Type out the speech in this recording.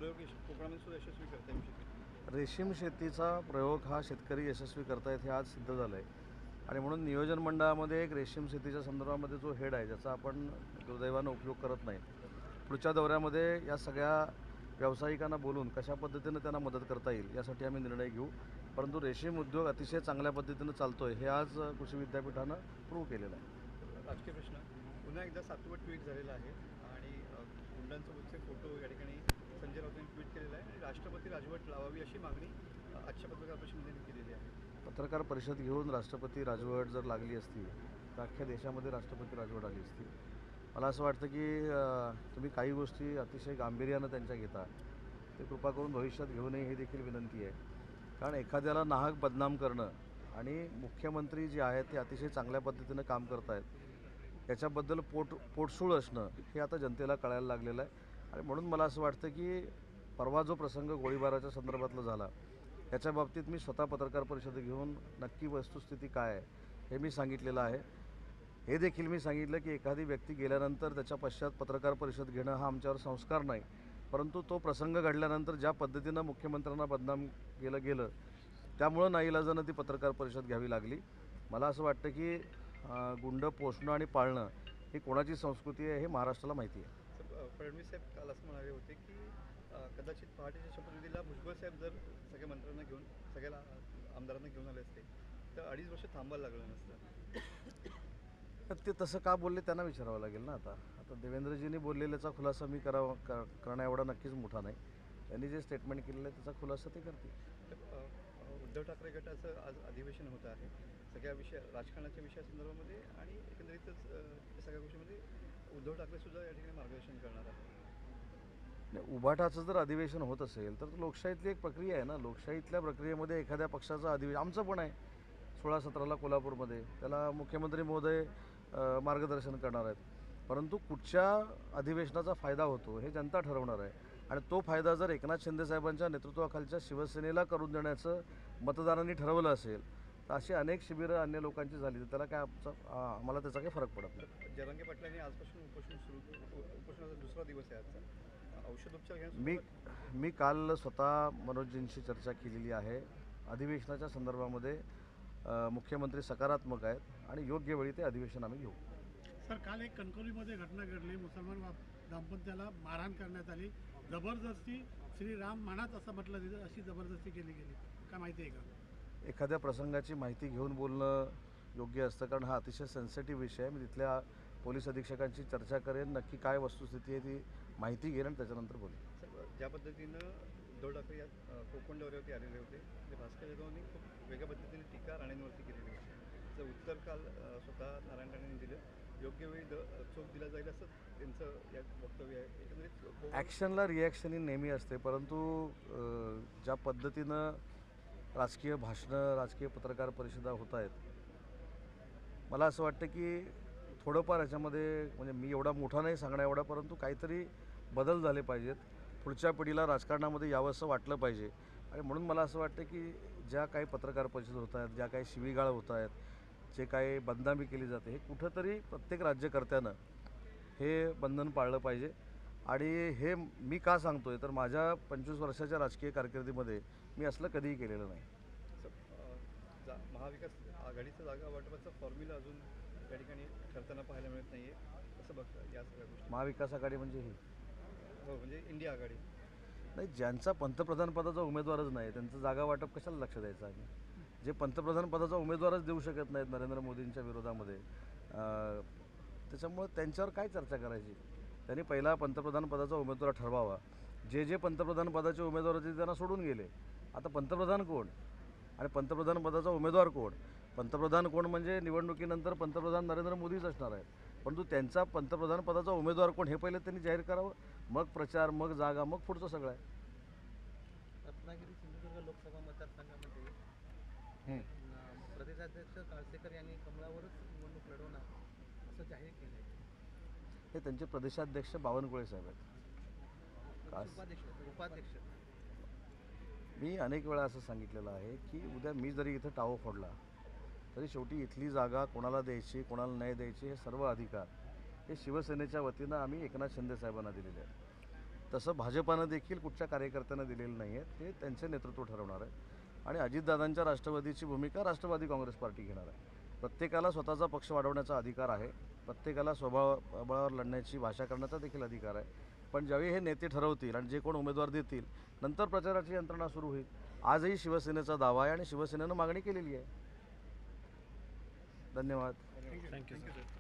प्रयोग कोकणामध्ये सुद्धा यशस्वी करता येऊ शकेल? रेशीम शेतीचा प्रयोग हा शेतकरी यशस्वी करतायत हे आज सिद्ध झालं आहे. आणि म्हणून नियोजन मंडळामध्ये एक रेशीम शेतीच्या संदर्भामध्ये जो हेड आहे, ज्याचा आपण दुर्दैवानं उपयोग करत नाही, पुढच्या दौऱ्यामध्ये या सगळ्या व्यावसायिकांना बोलून कशा पद्धतीनं त्यांना मदत करता येईल यासाठी आम्ही निर्णय घेऊ. परंतु रेशीम उद्योग अतिशय चांगल्या पद्धतीनं चालतो आहे हे आज कृषी विद्यापीठानं प्रूव्ह केलेलं आहे. राजकीय प्रश्न पुन्हा एकदा 7वं ट्विट झालेलं आहे आणि गुंडांसोबतचे फोटो या ठिकाणी संजय राऊतांनी ट्विट केलेला आहे आणि राष्ट्रपती राजवट लावावी अशी मागणी आजच्या पत्रकार परिषदेने केलेली आहे. पत्रकार परिषद घेऊन राष्ट्रपती राजवट जर लागली असती तर अख्ख्या देशामध्ये राष्ट्रपती राजवट आली असती. मला असं वाटतं की तुम्ही काही गोष्टी अतिशय गांभीर्यानं त्यांच्या घेता, ते कृपा करून भविष्यात घेऊ नये ही देखील विनंती आहे. कारण एखाद्याला नाहक बदनाम करणं आणि मुख्यमंत्री जे आहेत ते अतिशय चांगल्या पद्धतीनं काम करत आहेत याच्याबद्दल पोटसूळ असणं हे आता जनतेला कळायला लागलेलं आहे. आणि म्हणून मला असं वाटतं की परवा जो प्रसंग गोळीबाराच्या संदर्भातला झाला याच्या बाबतीत मी स्वतः पत्रकार परिषद घेऊन नक्की वस्तुस्थिती काय आहे हे मी सांगितलेलं आहे. हे देखील मी सांगितलं की एखादी व्यक्ती गेल्यानंतर त्याच्या पश्चात पत्रकार परिषद घेणं हा आमच्यावर संस्कार नाही, परंतु तो प्रसंग घडल्यानंतर ज्या पद्धतीनं मुख्यमंत्र्यांना बदनाम केलं गेलं त्यामुळं नाईलाजानं ती पत्रकार परिषद घ्यावी लागली. मला असं वाटतं की गुंड पोसणं आणि पाळणं ही कोणाची संस्कृती आहे हे महाराष्ट्राला माहिती आहे. फडणवीस साहेब काल असं म्हणाले होते की कदाचित पहाटेच्या शपथविधीला भुजबळ साहेब जर सगळ्या मंत्र्यांना घेऊन सगळ्या आमदारांना घेऊन आले असते तर 2.5 वर्ष थांबायला लागलं नसतं. तर ते तसं का बोलले त्यांना विचारावं लागेल ना. आता देवेंद्रजींनी बोललेल्याचा खुलासा मी करणं एवढा नक्कीच मोठा नाही. त्यांनी जे स्टेटमेंट केलेलं आहे त्याचा खुलासा ते करतील. तर उद्धव ठाकरे गटाचं आज अधिवेशन होतं आहे सगळ्या राजकारणाच्या विषयासंदर्भामध्ये आणि एकंदरीतच सगळ्या गोष्टीमध्ये उद्धव ठाकरेसुद्धा या ठिकाणी मार्गदर्शन करणार आहे. उभाटाचं जर अधिवेशन होत असेल तर लोकशाहीतली एक प्रक्रिया आहे ना. लोकशाहीतल्या प्रक्रियेमध्ये एखाद्या पक्षाचं अधिवेशन आमचं पण आहे 16-17ला कोल्हापूरमध्ये, त्याला मुख्यमंत्री महोदय मार्गदर्शन करणार आहेत. परंतु कुठच्या अधिवेशनाचा फायदा होतो हे जनता ठरवणार आहे. आणि तो फायदा जर एकनाथ शिंदेसाहेबांच्या नेतृत्वाखालच्या शिवसेनेला करून देण्याचं मतदारांनी ठरवलं असेल तर अशी अनेक शिबिरं अन्य लोकांची झाली तर त्याला काय आम्हाला त्याचा काही फरक पडत नाही. जरांगे पाटलांनी आजपासून उपोषणाचा दुसरा दिवस आहे आजचा. औषधोपचार घेण्यास मी काल स्वतः मनोजजींशी चर्चा केलेली आहे. अधिवेशनाच्या संदर्भामध्ये मुख्यमंत्री सकारात्मक आहेत आणि योग्य वेळी ते अधिवेशन आम्ही घेऊ. सर, काल एक कणकवलीमध्ये घटना घडली. मुसलमान दाम्पत्याला मारहाण करण्यात आली. जबरदस्ती श्रीराम म्हणत असं म्हटलं तिथं, अशी जबरदस्ती केली गेली. काय माहिती आहे का? एखाद्या प्रसंगाची माहिती घेऊन बोलणं योग्य असतं, कारण हा अतिशय सेन्सिटिव्ह विषय आहे. मी तिथल्या पोलीस अधीक्षकांची चर्चा करेन, नक्की काय वस्तुस्थिती आहे ती माहिती घेईन आणि त्याच्यानंतर बोलेन. ज्या पद्धतीनं उद्धव ठाकरे या कोकण दौऱ्यावरती आलेले होते ते भास्कर जाधवांनी खूप वेगळ्या पद्धतीने टीका राणेंवरती केलेली होती. त्याचं उत्तर काल स्वतः नारायण राणेंनी दिलं. योग्य वेळी चोख दिला जाईल असं त्यांचं या वक्तव्य आहे. एकंदरीत ॲक्शनला रिॲक्शन ही नेहमी असते, परंतु ज्या पद्धतीनं राजकीय भाषणं, राजकीय पत्रकार परिषदा होत आहेत, मला असं वाटतं की थोडंफार ह्याच्यामध्ये म्हणजे मी एवढा मोठा नाही सांगणं एवढा, परंतु काहीतरी बदल झाले पाहिजेत. पुढच्या पिढीला राजकारणामध्ये यावंसं वाटलं पाहिजे. आणि म्हणून मला असं वाटतं की ज्या काही पत्रकार परिषद होत आहेत, ज्या काही शिवीगाळ होत आहेत, जे काही बदनामी केली जाते, हे कुठंतरी प्रत्येक राज्यकर्त्यानं हे बंधन पाळलं पाहिजे. आणि हे मी का सांगतो आहे तर माझ्या 25 वर्षाच्या राजकीय कारकिर्दीमध्ये मी असलं कधीही केलेलं नाही. महाविकास आघाडीचं जागा वाटपाचा फॉर्म्युला अजून या ठिकाणी ठरताना पाहायला मिळत नाही आहे. कसं बघता या सगळ्या गोष्टी? महाविकास आघाडी म्हणजे ही हो, म्हणजे इंडिया आघाडी नाही. ज्यांचा पंतप्रधान पदाचा उमेदवारच नाही त्यांचं जागा वाटप कशाला लक्ष द्यायचं आम्ही? जे पंतप्रधान पदाचा उमेदवारच देऊ शकत नाहीत नरेंद्र मोदींच्या विरोधामध्ये, त्याच्यामुळं त्यांच्यावर काय चर्चा करायची? त्यांनी पहिला पंतप्रधान पदाचा उमेदवार ठरवावा. जे पंतप्रधान पदाचे उमेदवार होते त्यांना सोडून गेले. आता पंतप्रधान कोण आणि पंतप्रधान पदाचा उमेदवार कोण? पंतप्रधान कोण म्हणजे निवडणुकीनंतर पंतप्रधान नरेंद्र मोदीच असणार आहेत, परंतु त्यांचा पंतप्रधान पदाचा उमेदवार कोण हे पहिले त्यांनी जाहीर करावं, मग प्रचार, मग जागा, मग पुढचं सगळं आहे. रत्नागिरी सिंधुदुर्ग लोकसभा मतदारसंघामध्ये प्रदेशाध्यक्ष काळसेकर यांनी कमळावरच निवडणूक लढवणार असं जाहीर केलं आहे. हे त्यांचे प्रदेशाध्यक्ष बावनकुळे साहेब आहेत. उपाध्यक्ष मी अनेक वेळा असं सांगितलेलं आहे की उद्या मी जरी इथं टाहो फोडला तरी शेवटी इथली जागा कोणाला द्यायची, कोणाला नाही द्यायची हे सर्व अधिकार हे शिवसेनेच्या वतीनं आम्ही एकनाथ शिंदे साहेबांना दिलेले आहेत. तसं भाजपानं देखील कुठच्या कार्यकर्त्यांना दिलेलं नाही आहे. ते त्यांचे नेतृत्व ठरवणार आहे आणि अजितदादांच्या राष्ट्रवादीची भूमिका राष्ट्रवादी काँग्रेस पार्टी घेणार आहे. प्रत्येकाला स्वतःचा पक्ष वाढवण्याचा अधिकार आहे, प्रत्येकाला स्वबळावर लढण्याची भाषा करण्याचा देखील अधिकार आहे. पण ज्यावेळी हे नेते ठरवतील आणि जे कोण उमेदवार देतील नंतर प्रचाराची यंत्रणा सुरू होईल. आजही शिवसेनेचा दावा आहे आणि शिवसेनेनं मागणी केलेली आहे. धन्यवाद. Thank you sir.